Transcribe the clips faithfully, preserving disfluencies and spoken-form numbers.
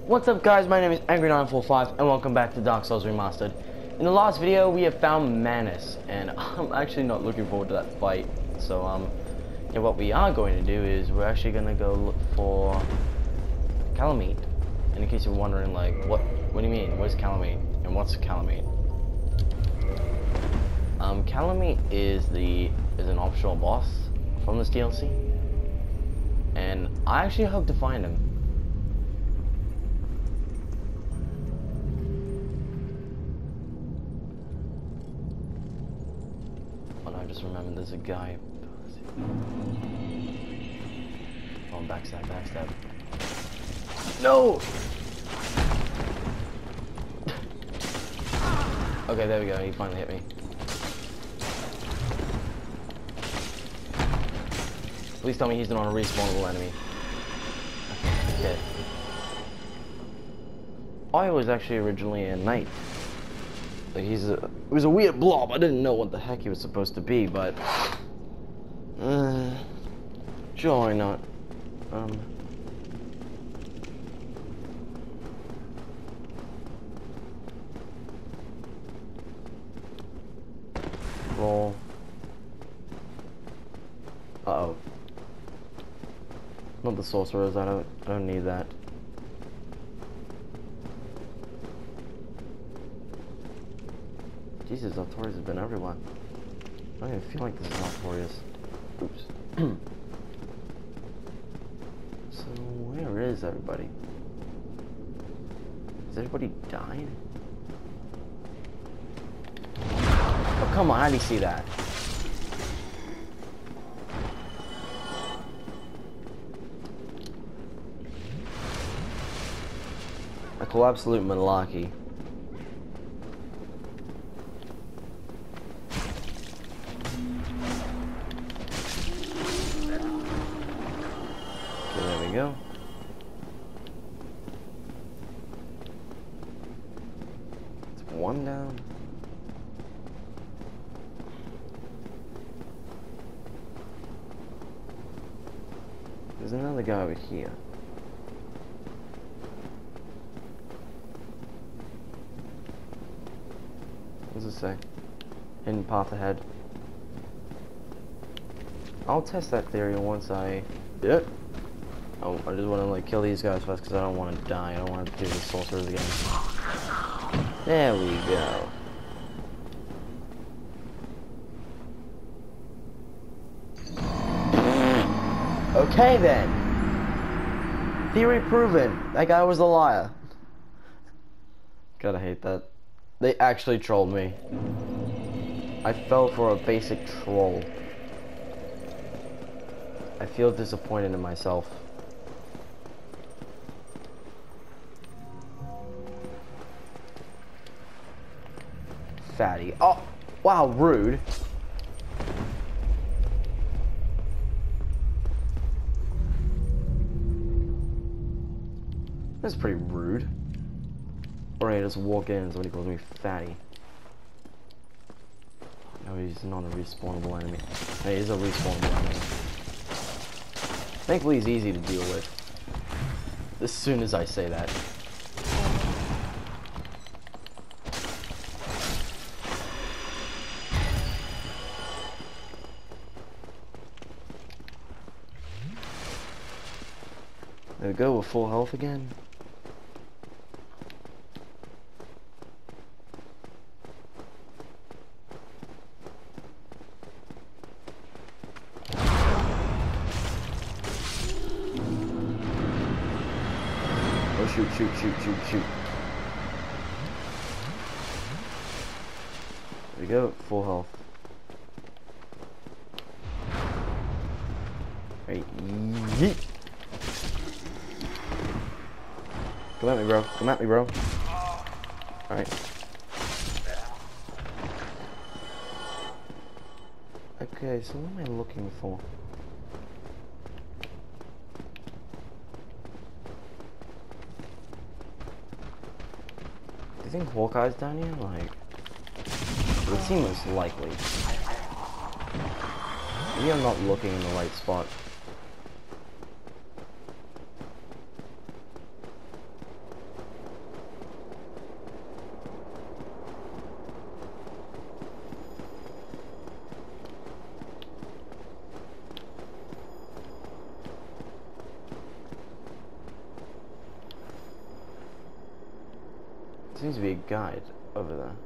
What's up guys, my name is Angry nine four five and welcome back to Dark Souls Remastered. In the last video we have found Manus and I'm actually not looking forward to that fight. So um yeah, what we are going to do is we're actually going to go look for Kalameet. And in case you're wondering like what what do you mean, where's Kalameet and what's Kalameet? Um Kalameet is the is an optional boss from this D L C. And I actually hope to find him. Just remember there's a guy. Oh, backstab, backstab. No! Okay, there we go. He finally hit me. Please tell me he's not a respawnable enemy. Okay. I was actually originally a knight. Like he's a, it was a weird blob. I didn't know what the heck he was supposed to be, but uh, sure, why not? Um, roll. Uh oh. Not the sorcerers. I don't. I don't need that. Jesus, Altorius has been everywhere. I don't even feel like this is Altorius. Oops. So, where is everybody? Has everybody died? Oh, come on, how do you see that? I call absolute malarkey. Go. It's one down. There's another guy over here. What does it say? Hidden path ahead. I'll test that theory once I... Yep. Oh, I just want to like kill these guys first because I don't want to die. I don't want to do the sorcerers again. There we go. Okay then. Theory proven. That guy was a liar. Gotta hate that. They actually trolled me. I fell for a basic troll. I feel disappointed in myself. Fatty. Oh, wow, rude. That's pretty rude. Or I just walk in and somebody calls me fatty. No, he's not a respawnable enemy. Hey, he's a respawnable enemy. Thankfully, he's easy to deal with. As soon as I say that. There we go, we're full health again. Oh shoot, shoot, shoot, shoot, shoot. There we go, full health. Right, yeet. Come at me, bro. Come at me, bro. Alright. Okay, so what am I looking for? Do you think Hawkeye's down here? Like, it would seem most likely. Maybe I'm not looking in the right spot. seems to be a guide over there.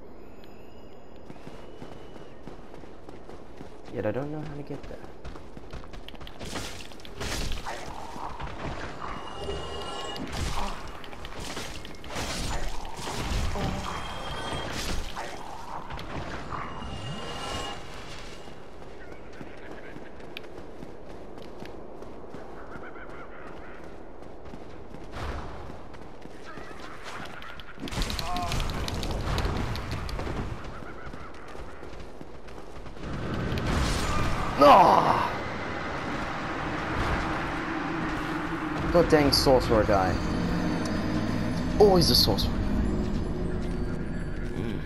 Yet I don't know how to get there. Oh! God dang sorcerer guy. Always a sorcerer. Mm.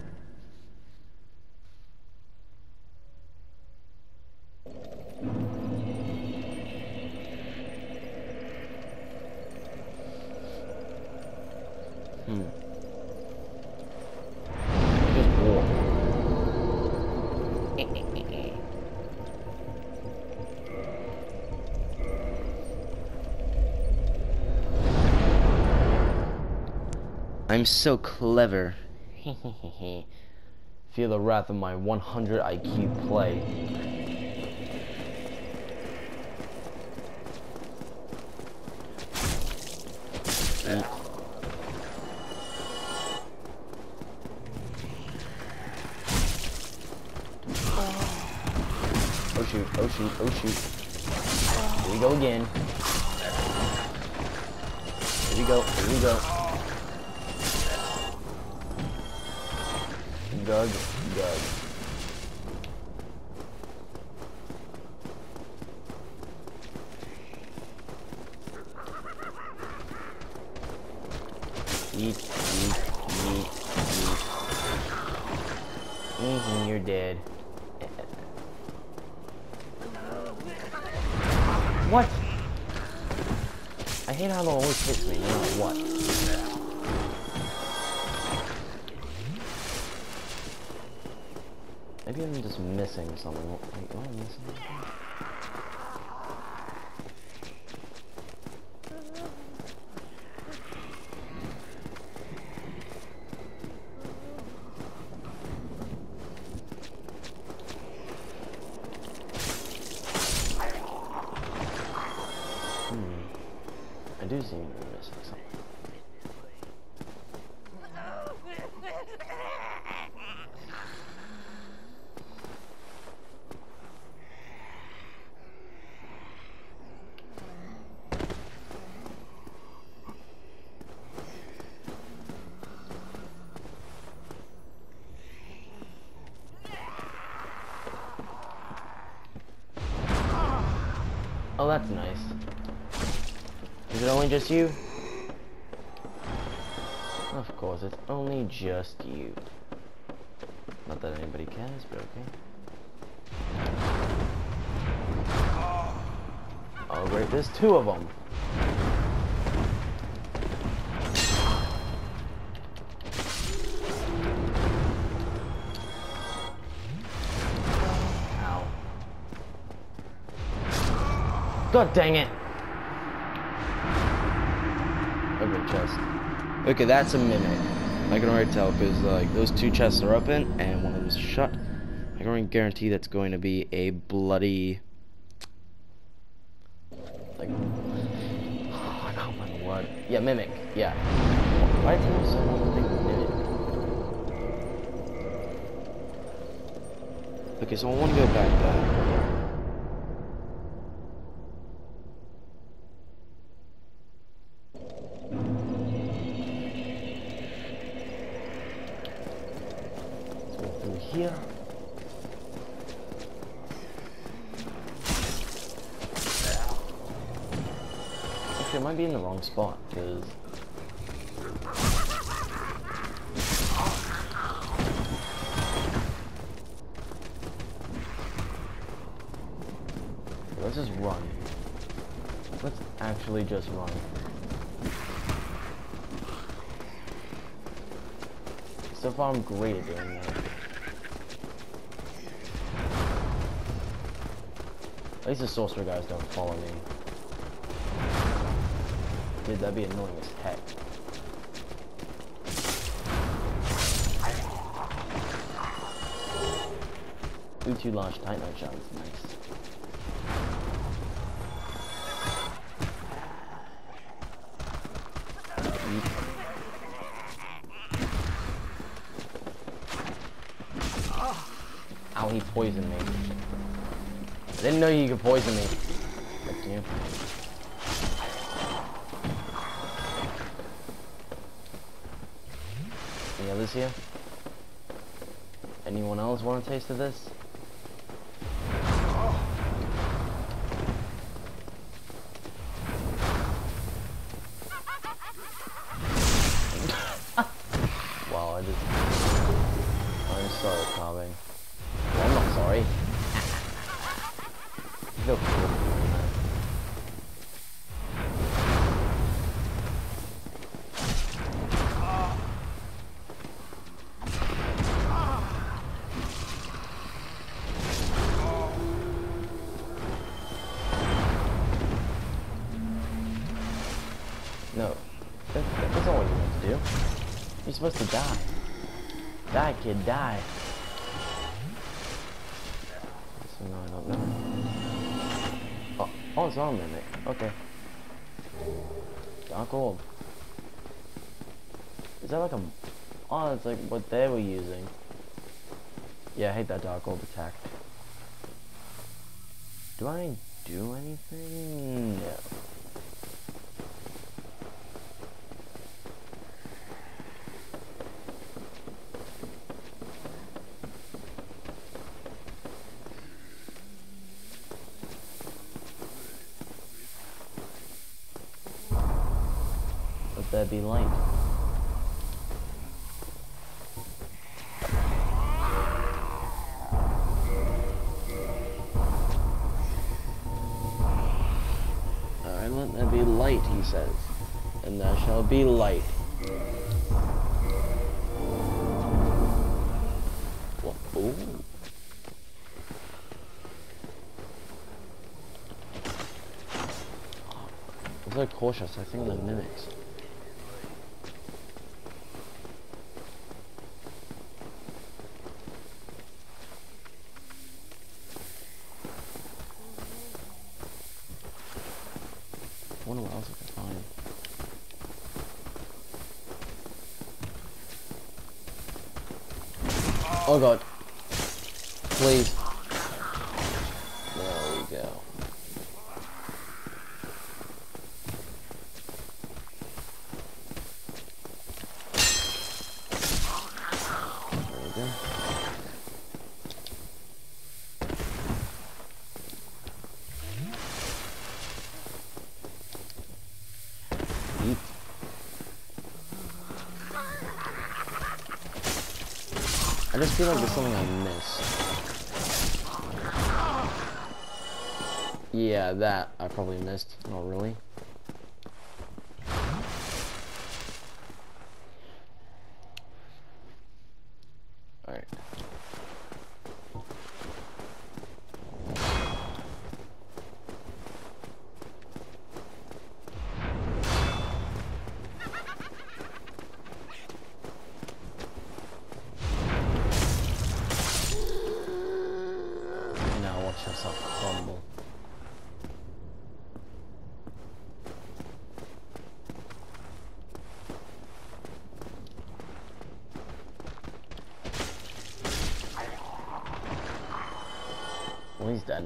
Hmm. Just walk. I'm so clever. Feel the wrath of my one hundred I Q play. Mm. Oh shoot, oh shoot, oh shoot. Here we go again. Here we go, here we go. Gug, gug. Eat, eat, eat, eat. Mm-hmm, you're dead. What? I hate how it always hits me, no matter what. Maybe I'm just missing something. Wait, what am I missing? Hmm. I do seem to be missing something. Oh, that's nice. Is it only just you? Of course, it's only just you. Not that anybody cares, but okay. Oh great, there's two of them. God dang it! Open chest. Okay, that's a mimic. I can already tell because like those two chests are open and one of them is shut. I can already guarantee that's going to be a bloody like oh, I can't remember what. Yeah, mimic. Yeah. Why did I say one thing mimic? Okay, so I want to go back there. Here. Actually, I might be in the wrong spot, because... Let's just run. Let's actually just run. So far, I'm great at doing that. At least the sorcerer guys don't follow me. Dude, that'd be annoying as heck. Ooh, two large titanite shards. Nice. Ow, he poisoned me. I didn't know you could poison me. Fuck you. Any others here? Anyone else want a taste of this? Wow, I just... I'm sorry, Carving. Well, I'm not sorry. You feel cool doing that. No, that, that's not what you're meant to do. You're supposed to die. Die, kid, die. So no, I don't know. Oh, oh, it's on mimic. Okay. Dark orb. Is that like a... Oh, it's like what they were using. Yeah, I hate that dark orb attack. Do I do anything? No. Let there be light. Alright, let there be light, he says. And there shall be light. What? Ooh. I'm so cautious, I think they're mimics. I wonder what else I can find. Oh god. Please. There we go. There we go. Eat. I just feel like there's something I missed. Yeah, that I probably missed. Not really. Alright. Now watch yourself crumble. Well, he's dead.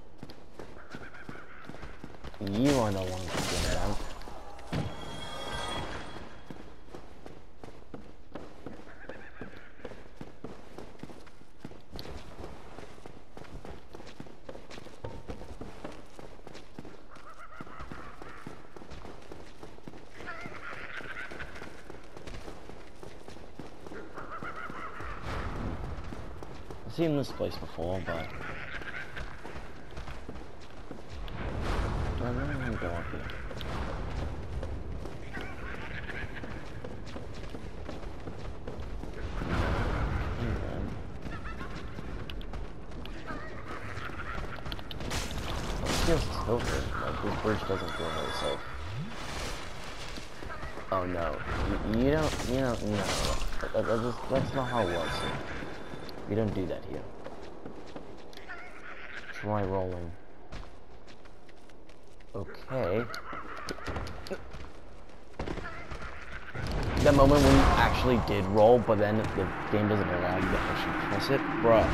You are no longer getting it out. I've seen this place before, but I really want to go up here. It feels tilted, like this bridge doesn't feel very safe. Oh no, you, you don't, you don't, no, that, that, that's, that's not how it works here. We don't do that here. Try rolling. Okay. That moment when you actually did roll, but then the game doesn't allow you to actually press it, bruh.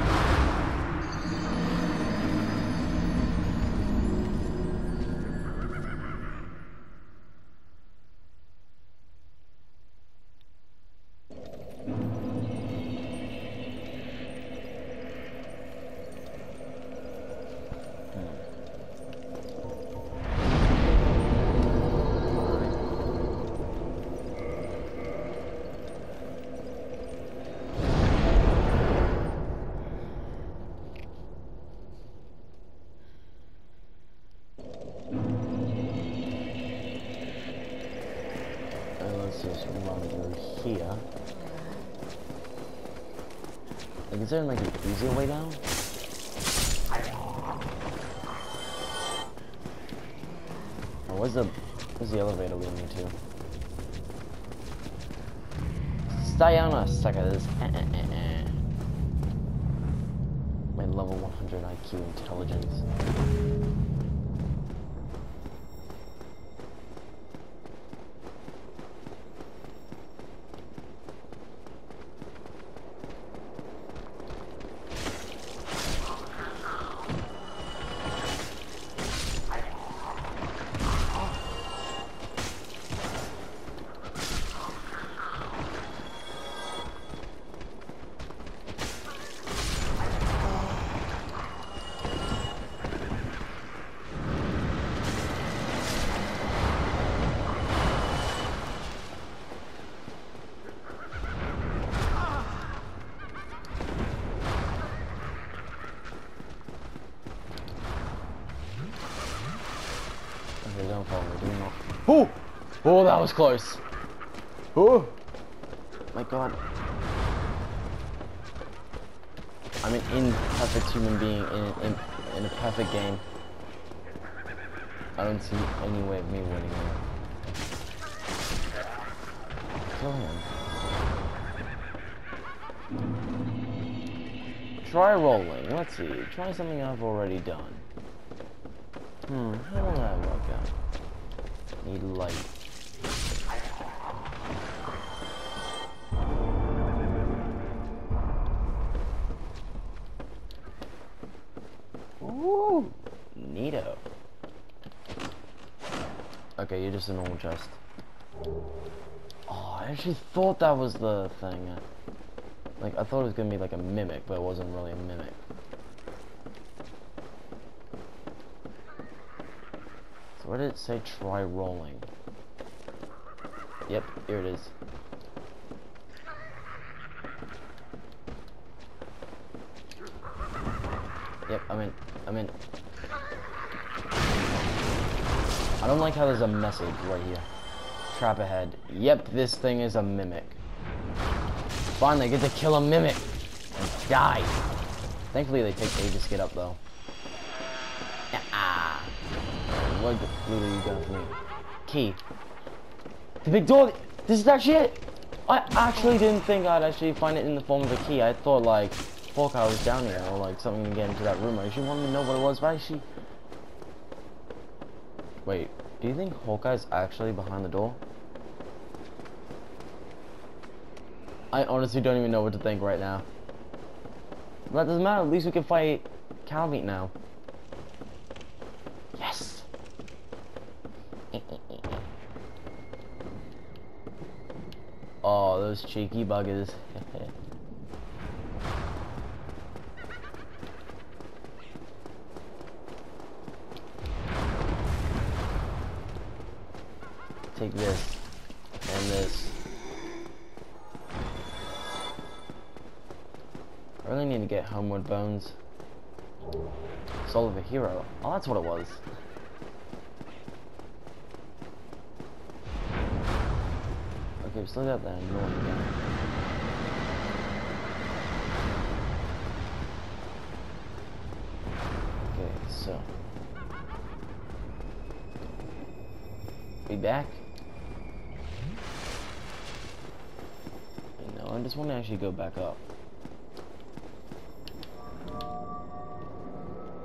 Just run through here. Like, is there like an easier way down? Or where's the where's the elevator leading me to? Stay on us, suckers. My level one hundred I Q intelligence. Don't follow me, do not. Oh! Oh, that was close. Oh! My god. I'm an imperfect human being in, in, in a perfect game. I don't see any way of me winning it. Kill him. Try rolling. Let's see. Try something I've already done. Hmm, how will that work out? Need light. Ooh, neato. Okay, you're just a normal chest. Oh, I actually thought that was the thing. Like, I thought it was gonna be like a mimic, but it wasn't really a mimic. Where did it say try rolling? Yep, here it is. Yep, I'm in. I'm in. I don't like how there's a message right here. Trap ahead. Yep, this thing is a mimic. Finally, I get to kill a mimic and die. Thankfully, they take ages to get up, though. Ah. What loot you got for me? Key. The big door. This is actually it. I actually didn't think I'd actually find it in the form of a key. I thought like Hawkeye was down here or like something to get into that room. I actually wanted to know what it was, but actually. Wait, do you think Hawkeye's actually behind the door? I honestly don't even know what to think right now. But that doesn't matter. At least we can fight Calmeat now. Yes. Oh, those cheeky buggers. Take this and this. I really need to get Homeward Bones. Soul of a Hero. Oh, that's what it was. Okay, we still got that annoying guy. Okay, so. Be back. No, I just want to actually go back up.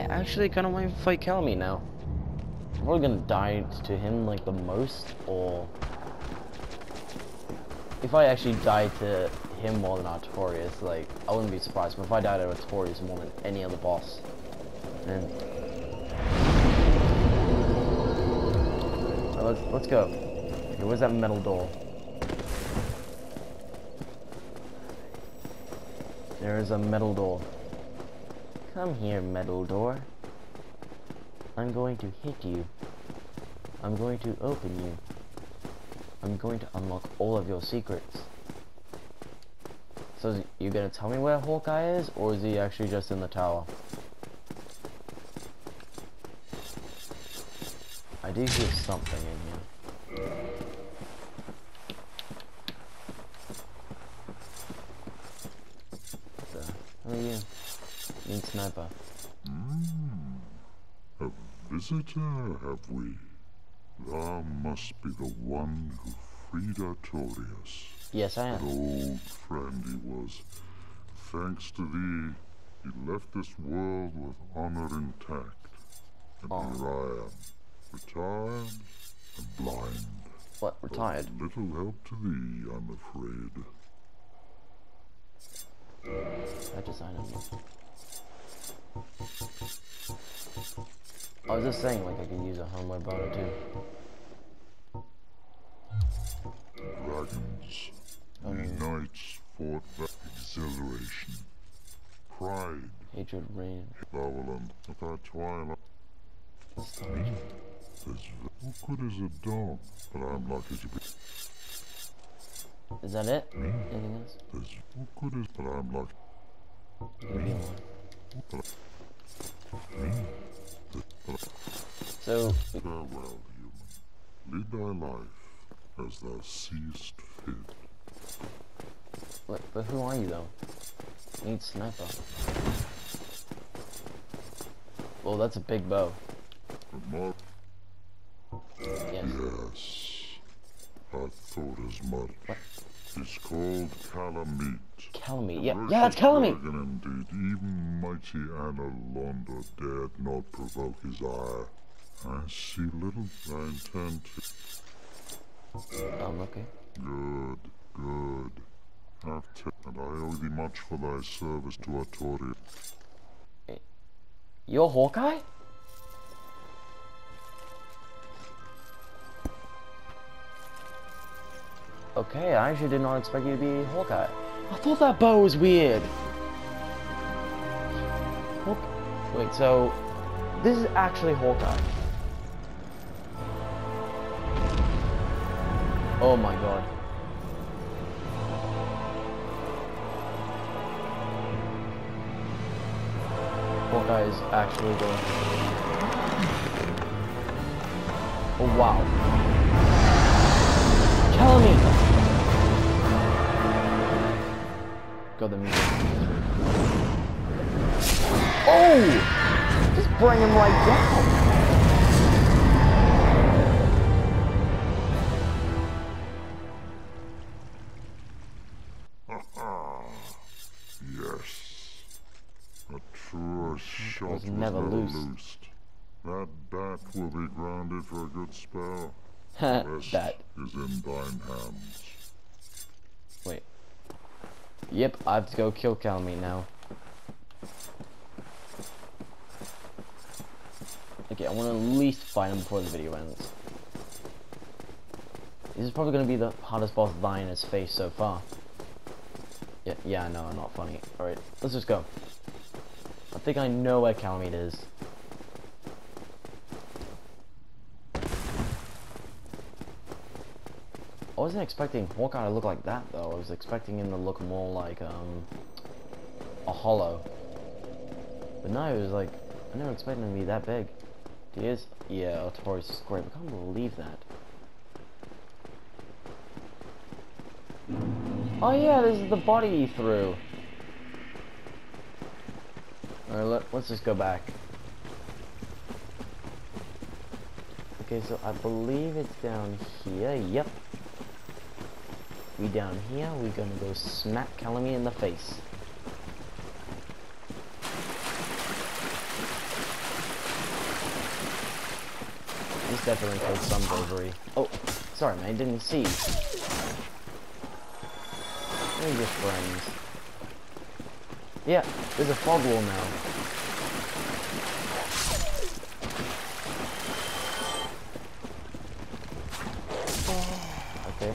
actually kind of want to fight Calamite now. I'm probably gonna die to him like the most, or if I actually die to him more than Artorias, like I wouldn't be surprised. But if I die to Artorias more than any other boss, then well, let's let's go. Okay, where's that metal door? There is a metal door. Come here, metal door. I'm going to hit you. I'm going to open you. I'm going to unlock all of your secrets. So, you gonna tell me where Hawkeye is, or is he actually just in the tower? I do hear something in here. So, who are you? Mean sniper. Mm, a visitor, have we? Thou must be the one who freed Artorias. Yes, I am. An old friend he was. Thanks to thee, he left this world with honor intact. And Oh. here I am, retired and blind. What, retired? Of little help to thee, I'm afraid. I decided. I was just saying, like, I could use a homeware boner too. Dragons, Oh, we no. knights fought with exhilaration, pride, Hatred, rage. Babaland, at our twilight. Nostalgia. There's what good is a dog, but I'm lucky to be. Is that it? Anything else? There's what good is, but I'm lucky. Maybe one. But So, farewell, human. Lead thy life as thou seest fit. but, but who are you though? Need sniper. Well, that's a big bow. But Mark, Yes. yes, I thought as much. What? It's called Calamite. Calamite. Yeah, yeah, that's Calamite. Dragon indeed. Even mighty Anna Londo dared not provoke his ire. I see little I intend to. Um, okay. Good, good. Have t and I owe thee much for thy service to Artorias. You're Hawkeye? Okay, I actually did not expect you to be Hawkeye. I thought that bow was weird. Hawk Wait, so this is actually Hawkeye. Oh my god. Hawkeye is actually going. Oh wow. Calamite! God, the music. Oh! Just bring him right down. Yes. A true shot was never never loosed. loosed. That bat will be grounded for a good spell. The rest That. is in thine hands. Wait. Yep, I have to go kill Calamite now. Okay, I want to at least fight him before the video ends. This is probably going to be the hardest boss Lion has faced so far. Yeah, yeah, no, not funny. Alright, let's just go. I think I know where Calamite is. I wasn't expecting Hawkeye to look like that though. I was expecting him to look more like um a hollow. But no, it was like I never expected him to be that big. He is? Yeah, Artorias is great. I can't believe that. Oh yeah, this is the body he threw. Alright, let, let's just go back. Okay, so I believe it's down here. Yep. We down here, we're gonna go smack Calamite in the face. This definitely takes some bravery. Oh, sorry man, didn't see. We're just friends. Yeah, there's a fog wall now. Okay.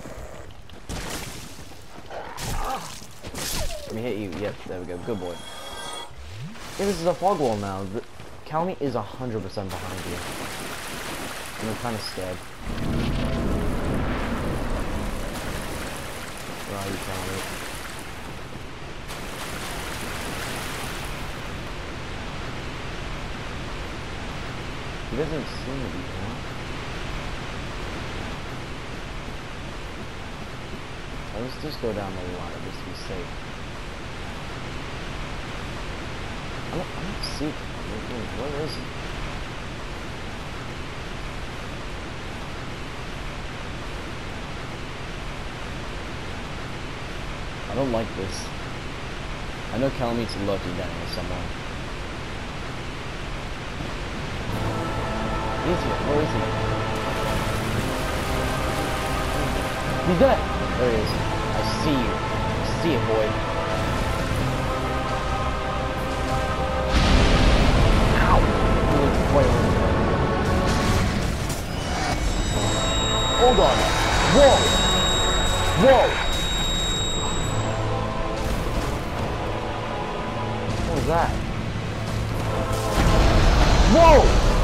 Let me hit you. Yep, there we go. Good boy. Yeah, this is a fog wall now. The Calmy is one hundred percent behind you. And I'm kind of scared. Where are you, Calmy? He doesn't seem to be, huh? Let's just go down the line just to be safe. I don't, I don't see him. Where is he? I don't like this. I know Calmeet's lurking down here somewhere. He's here. Where is he? He's there! There he is. I see you. I see it, boy. Ow! Hold on. Whoa! Whoa! What was that? Whoa!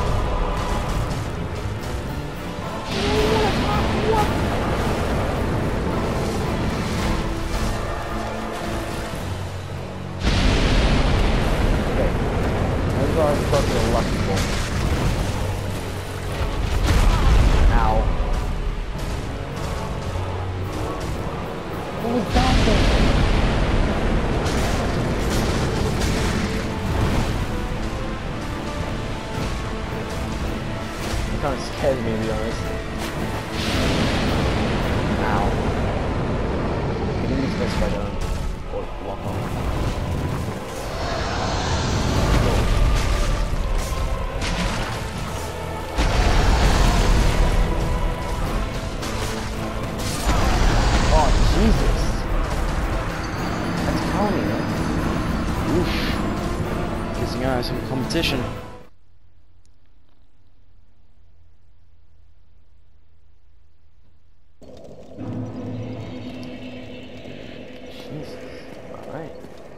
I'm fucking electrical. Ow. What was that thing? It kind of scared me, to be honest. Ow. I can use this if I don't. Or walk on. Jesus. That's Calmy, man. Oof. Kissing eyes some competition. Jesus. Alright.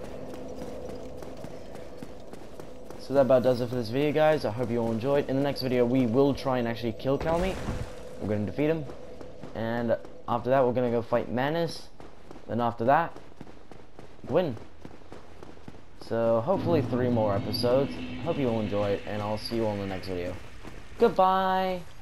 So that about does it for this video, guys. I hope you all enjoyed. In the next video, we will try and actually kill Calmy. We're going to defeat him. And after that, we're gonna go fight Manus. Then after that, win. So hopefully three more episodes. Hope you all enjoy it, and I'll see you all in the next video. Goodbye.